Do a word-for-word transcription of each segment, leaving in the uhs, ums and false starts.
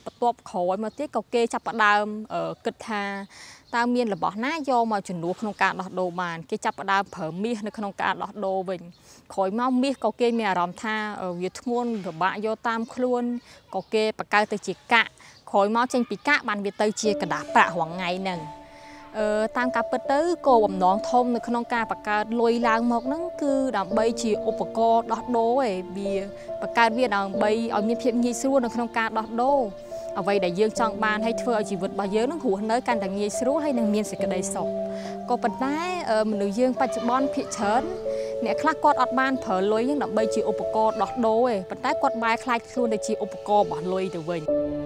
បន្ទាប់ក្រោយមកទៀតក៏គេចាប់ផ្ដើមគិតថាតើមានរបស់ណាយកមកជំនួសក្នុងការដោះដូរបានគេចាប់ផ្ដើមប្រើមាសនៅក្នុងការដោះដូរវិញក្រោយមកមាសក៏គេមានអារម្មណ៍ថាវាធ្ងន់ពិបាកយកតាមខ្លួនក៏គេបង្កើតទៅជាកាក់ក្រោយមកចេញពីកាក់បានវាទៅជាกระดาษប្រាក់រងថ្ងៃហ្នឹងអឺតាមការពិតទៅគោលបំណងធំនៅក្នុងការបង្កើតលុយឡើងមកហ្នឹងគឺដើម្បីជាឧបករណ៍ដោះដូរឯងវាបង្កើតវាដើម្បីឲ្យមានភាពងាយស្រួលនៅក្នុងការដោះដូរអ្វីដែលយើងចង់បានឲ្យធ្វើឲ្យជីវិតរបស់យើងនឹងរស់នៅកាន់តែងាយស្រួលហើយនឹងមានសេចក្តីសុខក៏ប៉ុន្តែមនុស្សយើងបច្ចុប្បន្នភាគច្រើនអ្នកខ្លះគាត់អត់បានប្រើលុយហ្នឹងដើម្បីជាឧបករណ៍ដោះដូរទេប៉ុន្តែគាត់បែរខ្លាចខ្លួនទៅជាឧបករណ៍របស់លុយទៅវិញ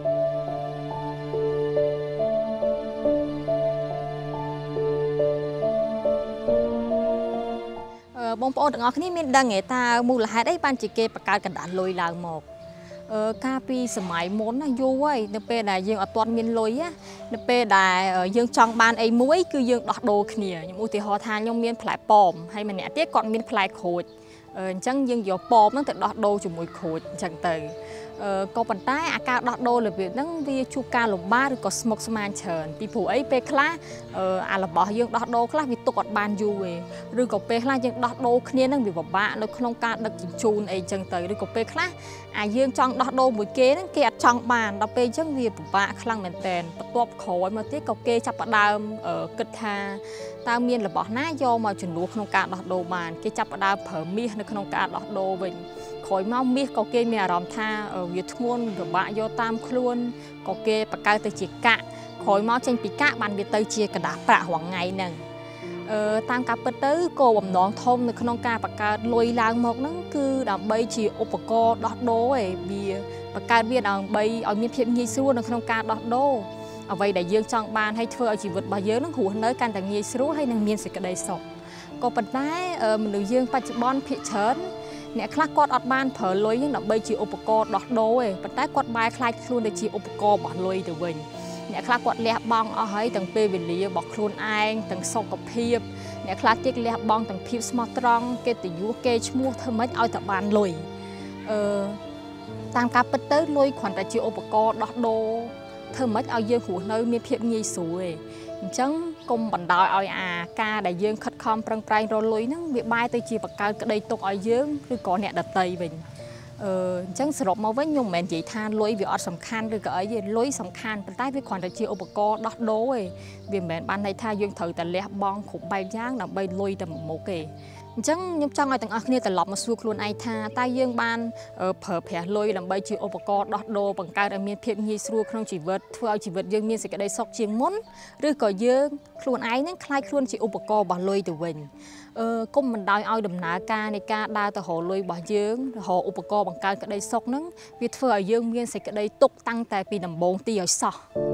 បងប្អូនទាំងអស់គ្នាមានដឹងទេតើមូលហេតុអីបានជាគេបង្កើតកណ្ដាលលុយឡើងមកអឺកាលពីសម័យមុនណាយូរហើយនៅពេលដែលយើងអត់ទាន់មានលុយណានៅពេលដែលយើងចង់បានអីមួយគឺយើងដោះដូរគ្នាខ្ញុំឧទាហរណ៍ថាខ្ញុំមានផ្លែប៉ោមហើយម្នាក់ទៀតគាត់មានផ្លែក្រូចអញ្ចឹងយើងយកប៉ោមហ្នឹងទៅដោះដូរជាមួយក្រូចអញ្ចឹងទៅក៏ប៉ុន្តែអាការដោះដូររបៀបហ្នឹងវាជួបការលំបាកឬក៏ស្មុគស្មាញច្រើនពីព្រោះអីពេលខ្លះអារបស់យើងដោះដូរខ្លះវាទុកអត់បានយូរទេឬក៏ពេលខ្លះយើងដោះដូរគ្នាហ្នឹងវាពិបាកនៅក្នុងការដឹកជញ្ជូនអីអញ្ចឹងទៅឬក៏ពេលខ្លះអាយើងចង់ដោះដូរមួយគេហ្នឹងគេអត់ចង់បានដល់ពេលអញ្ចឹងវាពិបាកខ្លាំងមែនតើបន្ទាប់ក្រោយមកទៀតក៏គេចាប់ផ្ដើមគិតថាតើមានរបស់ណាយកមកជំនួសក្នុងការដោះដូរបានគេចាប់ផ្ដើមប្រើមាសនៅក្នុងការដោះដូរវិញក្រោយមកមាសក៏គេមានអារម្មណ៍ថាវាធ្ងន់ពិបាកយកតាមខ្លួនក៏គេបង្កើតទៅជាកាក់ក្រោយមកចេញពីកាក់បានវាទៅជាกระดาษប្រាក់រងថ្ងៃហ្នឹងអឺតាមការពិតទៅគោលបំណងធំនៅក្នុងការបង្កើតលុយឡើងមកហ្នឹងគឺដើម្បីជាឧបករណ៍ដោះដូរឯងវាបង្កើតវាដើម្បីឲ្យមានភាពងាយស្រួលនៅក្នុងការដោះដូរអ្វីដែលយើងចង់បានឲ្យធ្វើឲ្យជីវិតរបស់យើងនឹងរស់នៅកាន់តែងាយស្រួលហើយនឹងមានសេចក្តីសុខក៏ប៉ុន្តែមនុស្សយើងបច្ចុប្បន្នភាគច្រើនអ្នកខ្លះគាត់អត់បានប្រើលុយហ្នឹងដើម្បីជាឧបករណ៍ដោះដូរទេប៉ុន្តែគាត់បែរខ្លាចខ្លួនទៅជាឧបករណ៍របស់លុយទៅវិញអ្នកខ្លះគាត់លះបង់អស់ហើយទាំងពេលវេលារបស់ខ្លួនឯងទាំងសុខភាពអ្នកខ្លះទៀតលះបង់ទាំងភាពស្មោះត្រង់កិត្តិយសគេឈ្មោះធ្វើម៉េចឲ្យតែបានលុយអឺតាមការពិតទៅលុយគ្រាន់តែជាឧបករណ៍ដោះដូរធ្វើម៉េចឲ្យយើងរស់នៅមានភាពងាយស្រួលទេអញ្ចឹងកុំបណ្ដោយឲ្យអាការដែលយើងខិតខំប្រឹងប្រែងរកលុយហ្នឹងវាបែរទៅជាបង្កើតក្តីទុកឲ្យយើងឬក៏អ្នកដទៃវិញអឺអញ្ចឹងសរុបមកវិញខ្ញុំមិនមែននិយាយថាលុយវាអត់សំខាន់ឬក៏អីទេលុយសំខាន់ប៉ុន្តែវាគ្រាន់តែជាឧបករណ៍ដោះដូរទេវាមិនមែនបានន័យថាយើងត្រូវតែលះបង់គ្រប់បែបយ៉ាងដើម្បីលុយតែមុខទេអញ្ចឹងខ្ញុំចង់ឲ្យទាំងអស់គ្នាត្រឡប់មកសួរខ្លួនឯងថាតើយើងបានប្រើប្រាស់លុយដើម្បីជាឧបករណ៍ដោះដូរបង្កើតឲ្យមានភាពងាយស្រួលក្នុងជីវិតធ្វើឲ្យជីវិតយើងមានសេចក្តីសុខជាងមុនឬក៏យើងខ្លួនឯងនឹងខ្លាចខ្លួនជាឧបករណ៍របស់លុយទៅវិញអឺគុំមិនដោយឲ្យដំណើរការនៃការដើរទៅរកលុយរបស់យើងរកឧបករណ៍បង្កើតក្តីសុខហ្នឹងវាធ្វើឲ្យយើងមានសេចក្តីទុក្ខតាំងតែពីដំបូងទីឲ្យសោះ